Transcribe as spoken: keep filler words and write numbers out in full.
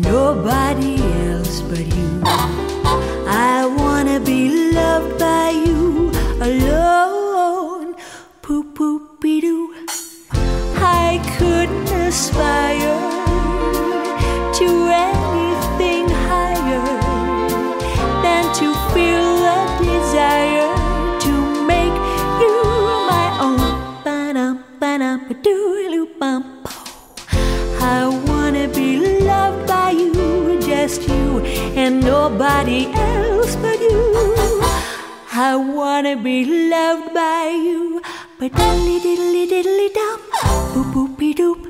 nobody else but you. I wanna be loved by you alone. Poop poop be doo. I couldn't aspire to anything higher than to feel the desire to make you my own. Ba-dum, ba-dum, ba-doo-loo-bum. I wanna be loved by you, just you and nobody else but you. I wanna be loved by you, but diddly diddly diddly dum, boop boopy doop.